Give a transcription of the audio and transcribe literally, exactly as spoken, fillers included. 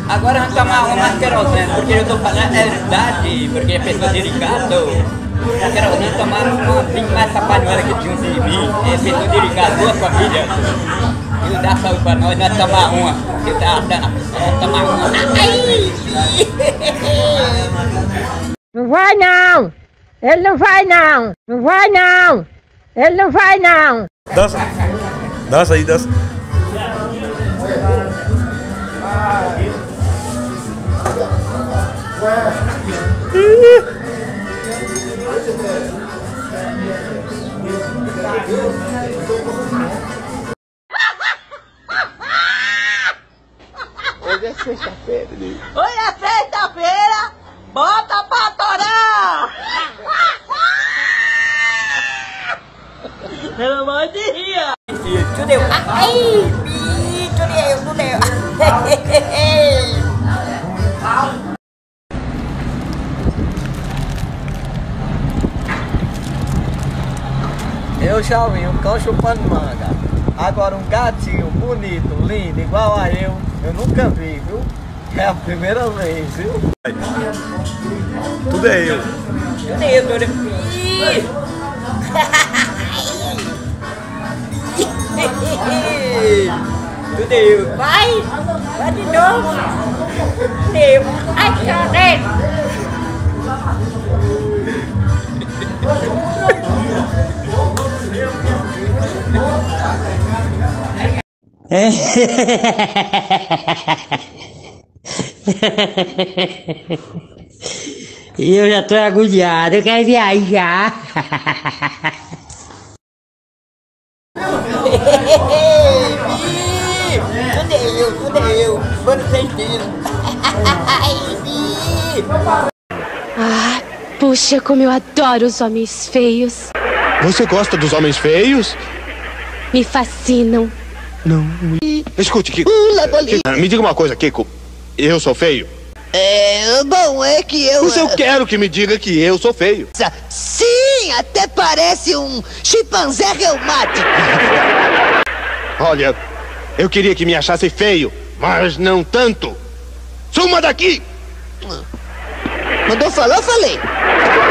Agora vamos tomar uma mais querosene, porque eu tô falando é verdade, porque é pessoa delicada. A querosene tomar uma bem mais sapanuela que tinha um sirvi, é pessoa delicada, duas famílias. Ele dá saúde pra nós, nós tomar uma. Ele tá dando, nós tomar uma. Ai! Não vai não! Ele não vai não! Não vai não! Ele não vai não! Dança! Dança aí, dança! Hoje é sexta-feira, né? Hoje é sexta-feira! Bota pra torar! Pelo amor de rir! Tudo eu! Ai! Tudo eu! Tudo eu! Eu já vi um cão chupando manga. Agora um gatinho bonito, lindo, igual a eu, eu nunca vi, viu? É a primeira vez, viu? Tudo é eu. Tudo eu! Tudo eu! Tudo eu! Vai! Vai de novo! Tudo eu! Ai, caralho! E eu já tô agoniado, eu quero viajar. Fudeu, fudeu, vamos sentindo. Ah, puxa, como eu adoro os homens feios. Você gosta dos homens feios? Me fascinam. Não. Escute, Kiko. Pula, bolinha. Kiko, me diga uma coisa, Kiko. Eu sou feio? É, bom, é que eu... Mas eu quero que me diga que eu sou feio. Sim, até parece um chimpanzé reumático. Olha, eu queria que me achasse feio, mas não tanto. Suma daqui! Mandou falar, falei.